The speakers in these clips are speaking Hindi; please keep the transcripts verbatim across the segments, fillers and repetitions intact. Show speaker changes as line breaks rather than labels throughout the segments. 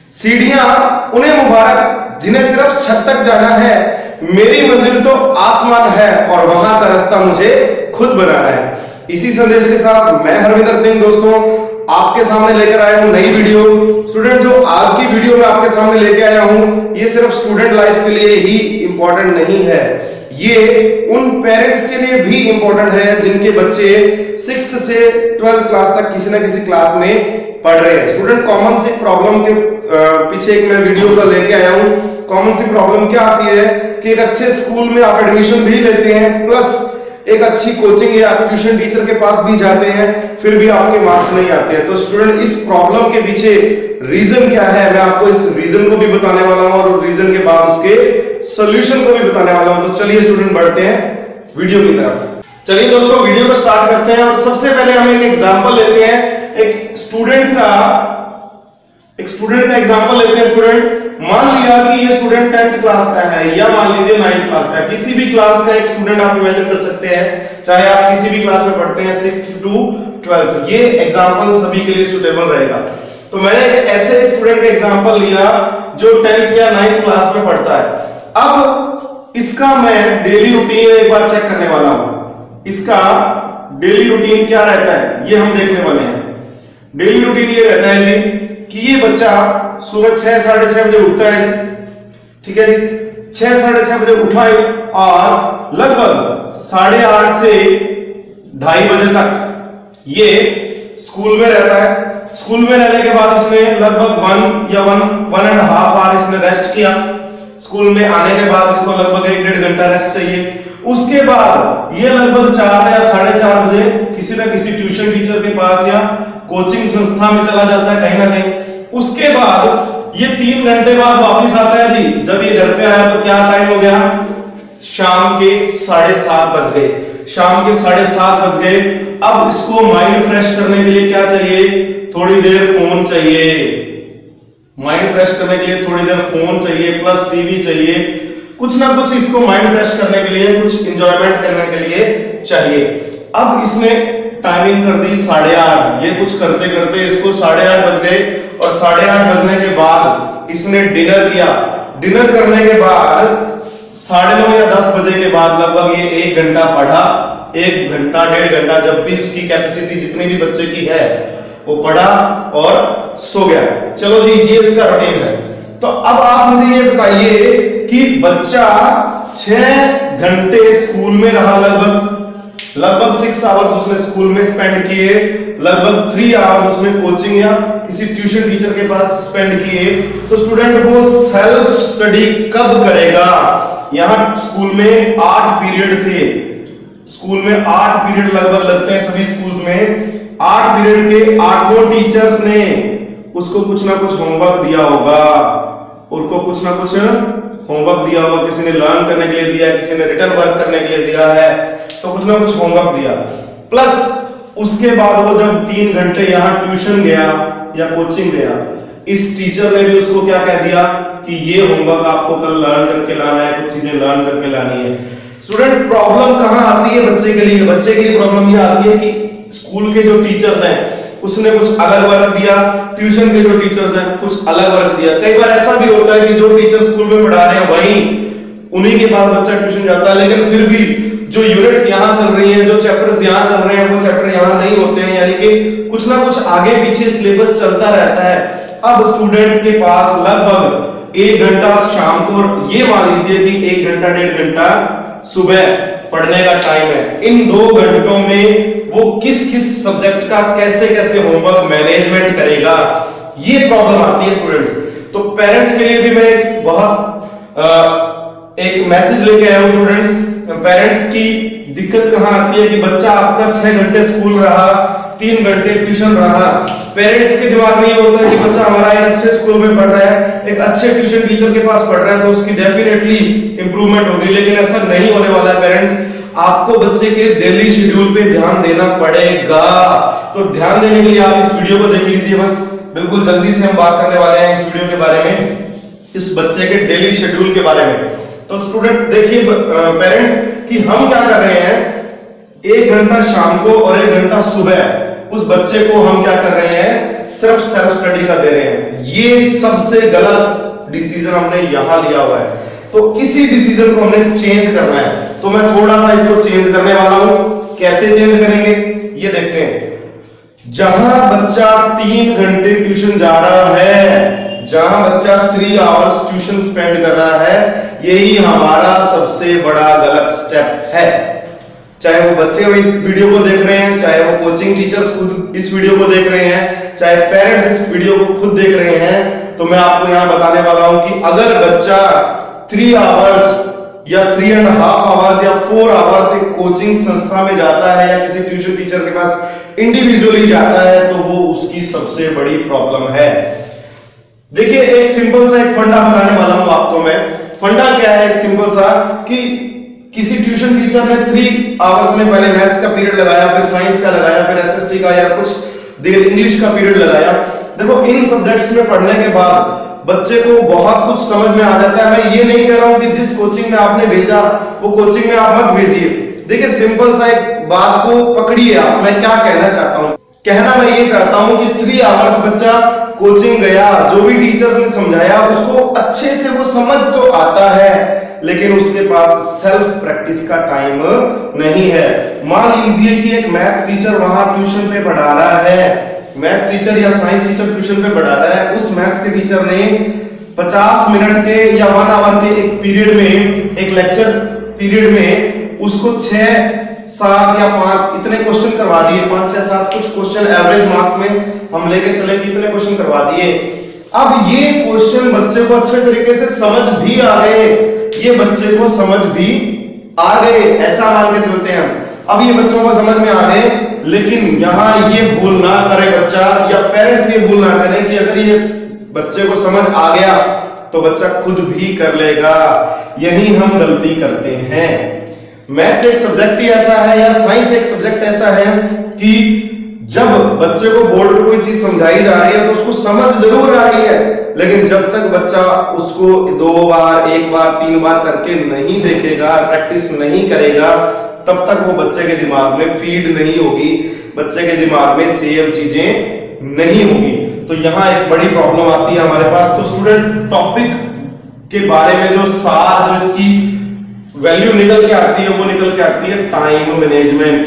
सीढ़ियां उन्हें मुबारक जिन्हें सिर्फ छत तक जाना है, मेरी मंजिल तो आसमान है और वहां का रास्ता मुझे खुद बनाना है। इसी संदेश के साथ मैं हरविंदर सिंह दोस्तों आपके सामने लेकर आया हूं नई वीडियो। स्टूडेंट, जो आज की वीडियो में आपके सामने लेके आया हूं ये सिर्फ स्टूडेंट लाइफ के लिए ही इंपॉर्टेंट नहीं है, ये उन पेरेंट्स के लिए भी इंपॉर्टेंट है जिनके बच्चे सिक्स्थ से ट्वेल्थ क्लास तक किसी ना किसी क्लास में पढ़ रहे हैं। स्टूडेंट, कॉमन सी प्रॉब्लम के पीछे एक मैं वीडियो का लेके आया हूं। कॉमन सी प्रॉब्लम क्या आती है कि एक अच्छे स्कूल में आप एडमिशन भी लेते हैं, प्लस एक अच्छी कोचिंग या ट्यूशन टीचर के पास भी जाते हैं, फिर भी आपके मार्क्स नहीं आते हैं। तो स्टूडेंट, इस प्रॉब्लम के पीछे रीजन क्या है, मैं आपको इस रीजन को भी बताने वाला हूं और रीजन के बाद उसके सॉल्यूशन को भी बताने वाला हूं। तो चलिए स्टूडेंट, बढ़ते हैं वीडियो की तरफ। चलिए दोस्तों, वीडियो को स्टार्ट करते हैं और सबसे पहले हम एक एग्जांपल लेते हैं। एक स्टूडेंट का एक स्टूडेंट का एग्जांपल लेते हैं। स्टूडेंट, मान लिया कि ये स्टूडेंट टेंथ क्लास का है या मान लीजिए नाइन्थ क्लास का, किसी भी क्लास का एक स्टूडेंट आप इमेजिन कर सकते हैं, चाहे आप किसी भी क्लास में पढ़ते हैं सिक्स्थ टू ट्वेल्थ। ये एग्जांपल सभी के लिए सुटेबल रहेगा। तो मैंने एक ऐसे स्टूडेंट का एग्जांपल लिया जो टेंथ या नाइन्थ क्लास में पढ़ता है। अब इसका मैं डेली रूटीन एक बार चेक करने वाला हूं। इसका डेली रूटीन क्या रहता है ये हम देखने वाले हैं। डेली रूटीन ये रहता है जी कि ये बच्चा सुबह छह साढ़े छह बजे उठता है, ठीक है जी, छह साढ़े छह बजे उठा और लगभग साढ़े आठ से ढाई बजे तक ये स्कूल में रहता है। स्कूल में रहने के बाद इसने लगभग वन या one one and half hour इसने रेस्ट किया। स्कूल में आने के बाद इसको लगभग एक डेढ़ घंटा रेस्ट चाहिए। उसके बाद ये लगभग चार या साढ़े चार बजे किसी ना किसी ट्यूशन टीचर के पास या कोचिंग संस्था में चला जाता है कहीं ना कहीं। उसके बाद ये तीन घंटे बाद वापस आता है जी। जब ये घर पे आया तो क्या टाइम हो गया, शाम के साढ़े सात बज गए। शाम के साढ़े सात बज गए। अब इसको माइंड फ्रेश करने के लिए क्या चाहिए, थोड़ी देर फोन चाहिए। माइंड फ्रेश करने के लिए थोड़ी देर फोन चाहिए, प्लस टीवी चाहिए, कुछ ना कुछ इसको माइंड फ्रेश करने के लिए, कुछ एंजॉयमेंट करने के लिए चाहिए। अब इसने टाइमिंग कर दी साढ़े आठ। ये कुछ करते करते इसको साढ़े आठ बज गए और साढ़े आठ बजने के बाद इसने डिनर किया। डिनर करने के बाद साढ़े नौ या दस बजे के बाद लगभग ये एक घंटा पढ़ा। एक घंटा डेढ़ घंटा जब भी उसकी कैपेसिटी जितनी भी बच्चे की है वो पढ़ा और सो गया। चलो जी, ये इसका रूटीन है। तो अब आप मुझे ये बताइए कि बच्चा छह घंटे स्कूल में रहा, लगभग लगभग सिक्स आवर्स उसने स्कूल में स्पेंड किए, लगभग थ्री आवर्स उसने कोचिंग या किसी ट्यूशन टीचर के पास स्पेंड किए। तो स्टूडेंट वो सेल्फ स्टडी कब करेगा? यहाँ स्कूल में आठ पीरियड थे। स्कूल में आठ पीरियड लगभग लगते हैं सभी स्कूल्स में। आठ पीरियड के आठों टीचर्स ने उसको कुछ ना कुछ होमवर्क दिया होगा। उसको कुछ ना कुछ होमवर्क दिया होगा। किसी ने लर्न करने के लिए दिया, किसी ने रिटर्न वर्क करने के लिए दिया है, तो कुछ ना कुछ होमवर्क दिया। प्लस उसके बाद वो जब तीन घंटे यहाँ ट्यूशन गया या कोचिंग गया, इस टीचर ने भी उसको क्या कह दिया कि ये होमवर्क आपको कल लर्न करके लाना है, कुछ चीजें लर्न करके लानी है। स्टूडेंट, प्रॉब्लम कहां आती है बच्चे के लिए? बच्चे के लिए प्रॉब्लम ये आती है कि स्कूल के जो टीचर्स हैं उसने कुछ अलग वर्क दिया, ट्यूशन के जो टीचर्स हैं कुछ अलग वर्क दिया। कई बार ऐसा भी होता है कि जो टीचर स्कूल में पढ़ा रहे हैं वही उन्हीं के पास बच्चा ट्यूशन जाता है, लेकिन फिर भी जो यूनिट्स यहाँ चल रही हैं, जो चैप्टर्स यहाँ चल रहे हैं, वो चैप्टर यहाँ नहीं होते हैं, यानी कि कुछ ना कुछ आगे पीछे सिलेबस चलता रहता है। अब स्टूडेंट के पास लगभग एक घंटा शाम को, ये मान लीजिए कि एक घंटा डेढ़ घंटा सुबह पढ़ने का टाइम है। इन दो घंटों में वो किस किस सब्जेक्ट का कैसे कैसे होमवर्क मैनेजमेंट करेगा, ये प्रॉब्लम आती है स्टूडेंट्स। तो पेरेंट्स के लिए भी मैं एक बहुत आ, एक मैसेज लेके आया हूं स्टूडेंट्स। पेरेंट्स की दिक्कत कहां आती है कि बच्चा आपका छह घंटे स्कूल रहा, तीन घंटे ट्यूशन रहा। पेरेंट्स के दिमाग में ये होता है कि बच्चा हमारा एक अच्छे स्कूल में पढ़ रहा है, एक अच्छे ट्यूशन टीचर के पास पढ़ रहा है, तो उसकी डेफिनेटली इंप्रूवमेंट होगी। लेकिन ऐसा नहीं होने वाला है पेरेंट्स। आपको बच्चे के डेली शेड्यूल पे ध्यान देना पड़ेगा। तो ध्यान देने के लिए आप इस वीडियो को देख लीजिए। बस बिल्कुल जल्दी से हम बात करने वाले हैं इस वीडियो के बारे में, इस बच्चे के डेली शेड्यूल के बारे में। तो स्टूडेंट देखिए पेरेंट्स कि हम क्या कर रहे हैं, एक घंटा शाम को और एक घंटा सुबह उस बच्चे को हम क्या कर रहे हैं, सिर्फ सेल्फ स्टडी का दे रहे हैं। ये सबसे गलत डिसीजन हमने यहां लिया हुआ है, तो इसी डिसीजन को हमने चेंज करना है। तो मैं थोड़ा सा इसको चेंज करने वाला हूं। कैसे चेंज करेंगे ये देखते हैं। जहां बच्चा तीन घंटे ट्यूशन जा रहा है, जहां बच्चा थ्री आवर्स ट्यूशन स्पेंड कर रहा है, यही हमारा सबसे बड़ा गलत स्टेप है। चाहे वो बच्चे इस वीडियो को देख रहे हैं, चाहे वो कोचिंग टीचर्स खुद इस वीडियो को देख रहे हैं, चाहे पेरेंट्स इस वीडियो को खुद देख रहे हैं, तो मैं आपको यहां बताने वाला हूं कि अगर बच्चा थ्री आवर्स या थ्री एंड हाफ आवर्स या फोर आवर्स एक कोचिंग संस्था में जाता है या किसी ट्यूशन टीचर के पास इंडिविजुअली जाता है, तो वो उसकी सबसे बड़ी प्रॉब्लम है। देखिए एक सिंपल सा एक फंडा बताने वाला हूं आपको मैं। फंडा क्या है? एक सिंपल सा कि किसी ट्यूशन टीचर ने थ्री आवर्स में पहले मैथ्स का पीरियड लगाया, फिर साइंस का लगाया, फिर एसएसटी का या कुछ देर इंग्लिश का पीरियड लगाया। देखो इन सब्जेक्ट्स में पढ़ने के बाद बच्चे को बहुत कुछ समझ में आ जाता है। मैं ये नहीं कह रहा हूं कि जिस कोचिंग में आपने भेजा वो कोचिंग में आप मत भेजिए। देखिए सिंपल सा एक बात को पकड़िए आप। मैं क्या कहना चाहता हूं? कहना मैं ये चाहता हूं कि थ्री आवर्स बच्चा कोचिंग गया, जो भी टीचर्स ने समझाया उसको अच्छे से वो समझ तो आता है, लेकिन उसके पास सेल्फ प्रैक्टिस का टाइम नहीं है। मान लीजिए कि एक मैथ्स टीचर वहां ट्यूशन पे पढ़ा रहा है, मैथ्स टीचर या साइंस टीचर ट्यूशन पे पढ़ा रहा है। उस मैथ्स के टीचर ने पचास मिनट के या वन आवर के एक पीरियड में, एक लेक्चर पीरियड में उसको छह सात या पांच इतने क्वेश्चन करवा दिए, पांच छह सात कुछ क्वेश्चन एवरेज मार्क्स में हम लेके चले कि इतने क्वेश्चन करवा दिए। अब ये क्वेश्चन बच्चे को अच्छे तरीके से समझ भी आ गए, ये बच्चे को समझ भी आ गए, ऐसा मान के चलते हैं हम। अब ये बच्चों को समझ में आ गए, लेकिन यहां ये भूल ना करे बच्चा या पेरेंट्स ये भूल ना करें कि अगर ये बच्चे को समझ आ गया तो बच्चा खुद भी कर लेगा। यही हम गलती करते हैं। मैथ्स एक सब्जेक्ट ही ऐसा है या साइंस एक सब्जेक्ट ऐसा है कि जब बच्चे को बोर्ड पे कोई चीज समझाई जा रही है तो उसको समझ जरूर आ रही है, लेकिन जब तक बच्चा उसको दो बार, एक बार, तीन बार करके नहीं देखेगा, प्रैक्टिस नहीं करेगा, तब तक वो बच्चे के दिमाग में फीड नहीं होगी, बच्चे के दिमाग में सेव चीजें नहीं होगी। तो यहाँ एक बड़ी प्रॉब्लम आती है हमारे पास। तो स्टूडेंट टॉपिक के बारे में जो सार, जो इसकी वैल्यू निकल के आती है वो निकल के आती है टाइम मैनेजमेंट।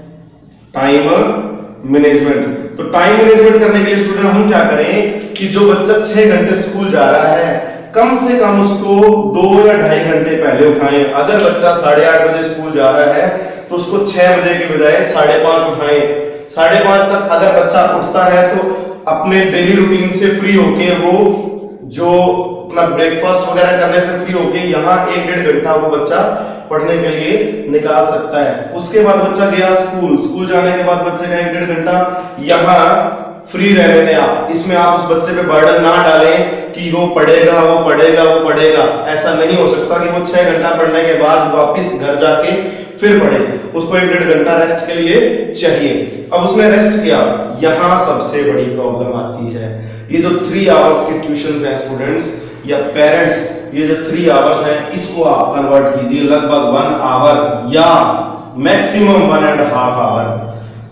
टाइम मैनेजमेंट तो टाइम मैनेजमेंट करने के लिए स्टूडेंट हम क्या करें कि जो बच्चा छह घंटे स्कूल जा रहा है, कम से कम उसको दो या ढाई घंटे पहले उठाएं। अगर बच्चा साढ़े आठ बजे स्कूल जा रहा है तो उसको छह बजे के बजाय साढ़े पांच उठाएं। साढ़े पांच तक अगर बच्चा उठता है तो अपने डेली रूटीन से फ्री होके, वो जो अपना ब्रेकफास्ट वगैरह करने से फ्री होके यहाँ एक डेढ़ घंटा वो बच्चा पढ़ने के लिए निकाल सकता है। उसके बाद बच्चा गया स्कूल, स्कूल जाने के बाद बच्चे का एक डेढ़ घंटा यहाँ फ्री रहने दें आप। इसमें आप उस बच्चे पे बर्डन ना डालें कि वो पढ़ेगा वो पढ़ेगा वो पढ़ेगा। ऐसा नहीं हो सकता कि वो छह घंटा पढ़ने के बाद वापिस घर जाके फिर पढ़े। उसको एक डेढ़ घंटा रेस्ट के लिए चाहिए। अब उसने रेस्ट किया, यहाँ सबसे बड़ी प्रॉब्लम आती है। ये जो थ्री आवर्स के ट्यूशन हैं स्टूडेंट्स या पेरेंट्स, ये जो थ्री आवर्स हैं इसको आप कन्वर्ट कीजिए लगभग वन आवर या maximum one and half hour.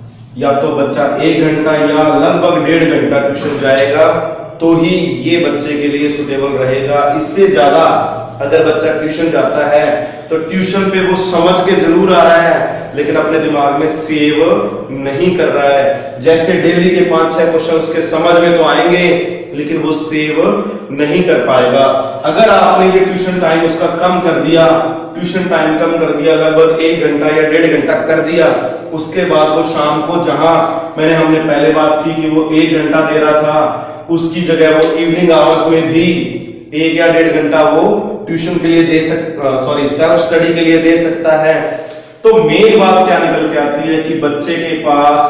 या तो बच्चा एक घंटा या लगभग डेढ़ घंटा ट्यूशन जाएगा तो ही ये बच्चे के लिए सुटेबल रहेगा। इससे ज्यादा अगर बच्चा ट्यूशन जाता है तो ट्यूशन पे वो समझ के जरूर आ रहा है, लेकिन अपने दिमाग में सेव नहीं कर रहा है। जैसे डेली के पांच छह क्वेश्चन उसके समझ में तो आएंगे, लेकिन वो सेव नहीं कर पाएगा। अगर आपने ये ट्यूशन टाइम उसका कम कर दिया, ट्यूशन टाइम कम कर दिया, लगभग एक घंटा या डेढ़ घंटा कर दिया, उसके बाद वो शाम को, जहां मैंने हमने पहले बात की कि वो एक घंटा दे रहा था, उसकी जगह वो इवनिंग आवर्स में भी एक या डेढ़ घंटा वो ट्यूशन के लिए दे सकता, सॉरी सेल्फ स्टडी के लिए दे सकता है। तो मेन बात क्या निकल के आती है कि बच्चे के पास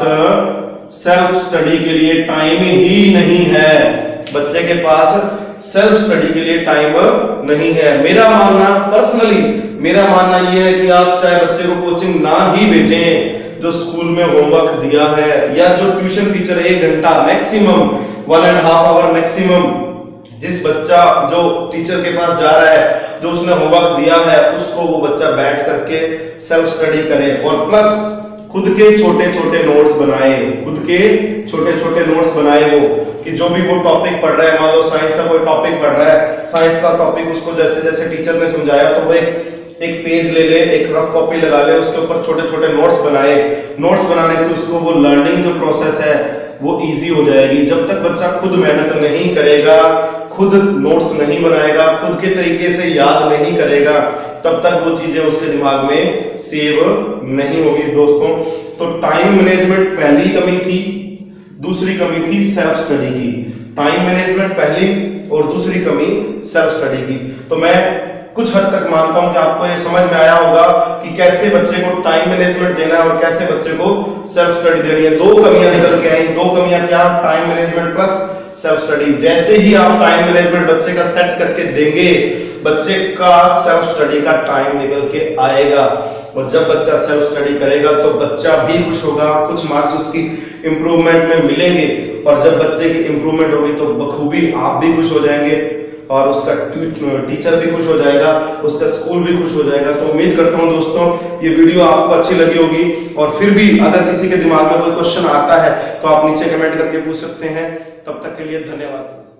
सेल्फ स्टडी के लिए टाइम ही नहीं है। बच्चे के पास सेल्फ स्टडी के लिए टाइम नहीं है। मेरा मानना, पर्सनली मेरा मानना यह है कि आप चाहे बच्चे को कोचिंग ना ही भेजें, जो स्कूल में होमवर्क दिया है या जो ट्यूशन टीचर एक घंटा maximum, one and half hour maximum, जिस बच्चा जो टीचर के पास जा रहा है, जो उसने होमवर्क दिया है, उसको वो बच्चा बैठ करके सेल्फ स्टडी करे। और प्लस खुद के छोटे छोटे नोट्स बनाए, खुद के छोटे छोटे नोट्स बनाए वो कि जो भी वो टॉपिक पढ़ रहा है, मान लो साइंस का कोई टॉपिक पढ़ रहा है, साइंस का टॉपिक उसको जैसे जैसे टीचर ने समझाया तो वो एक एक पेज ले ले, एक रफ कॉपी लगा ले, उसके ऊपर छोटे छोटे नोट्स बनाए। नोट्स बनाने से उसको वो लर्निंग जो प्रोसेस है वो इजी हो जाएगी। जब तक बच्चा खुद मेहनत नहीं करेगा, खुद नोट्स नहीं बनाएगा, खुद के तरीके से याद नहीं करेगा, तब तक वो चीजें उसके दिमाग में सेव नहीं होगी दोस्तों। तो टाइम मैनेजमेंट पहली कमी थी, दूसरी कमी थी सेल्फ स्टडी की। टाइम मैनेजमेंट पहली और दूसरी कमी सेल्फ स्टडी की। तो मैं कुछ हद तक मानता हूं कि आपको ये समझ में आया होगा कि कैसे बच्चे को टाइम मैनेजमेंट देना है और कैसे बच्चे को सेल्फ स्टडी देनी है। दो कमियां निकल के आई। दो कमियां क्या? Time management plus self study. जैसे ही आप टाइम मैनेजमेंट बच्चे का सेट करके देंगे, बच्चे का सेल्फ स्टडी का टाइम निकल के आएगा। और जब बच्चा सेल्फ स्टडी करेगा तो बच्चा भी खुश होगा, कुछ मार्क्स उसकी इंप्रूवमेंट में मिलेंगे, और जब बच्चे की इंप्रूवमेंट होगी तो बखूबी आप भी खुश हो जाएंगे और उसका टीचर भी खुश हो जाएगा, उसका स्कूल भी खुश हो जाएगा। तो उम्मीद करता हूं दोस्तों ये वीडियो आपको अच्छी लगी होगी, और फिर भी अगर किसी के दिमाग में कोई क्वेश्चन आता है तो आप नीचे कमेंट करके पूछ सकते हैं। तब तक के लिए धन्यवाद।